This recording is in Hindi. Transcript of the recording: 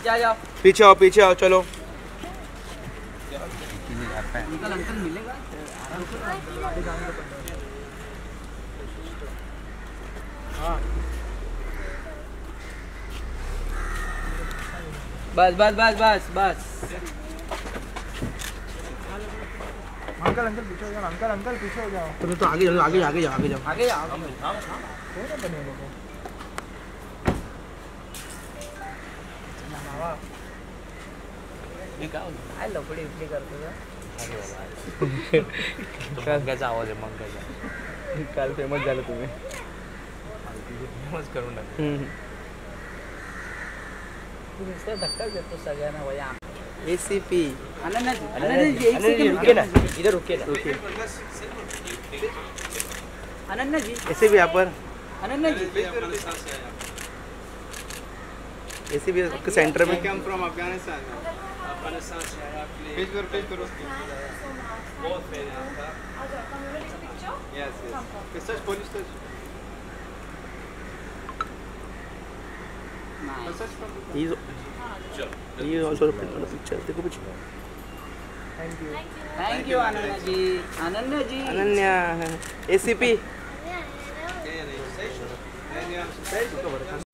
पीछे आ जाओ, पीछे आओ चलो। अंकल अंकल मिलेगा। बस बस बस बस बस। अंकल अंकल पीछे हो जाओ, अंकल अंकल पीछे हो जाओ। तुम तो आगे जाओ आगे जाओ आगे जाओ आगे जाओ। आगे आओ। कोण आहे बने लोक? काय लपडी उफडी करतो का? मंग्याचा आवाज आहे मंग्याचा. काल फेमस झालं तुम्ही. फेमस करून टाक. तू नुसतं धक्का देतो सगळ्यांना वया. एसीपी अनन्या जी, रुके ना इधर रुके ना. अनन्या जी, एसीपी यहाँ पर अनन्या जी। एसीपी के सेंटर में I'm from Afghanistan. Afghanistan से आया आपके लिए. पेज करो. बहुत फैन है आपका. Yes. Research police station. Research from. he is also a picture. देखो पीछे. Thank you Ananya ji, Ananya ji. Ananya ACP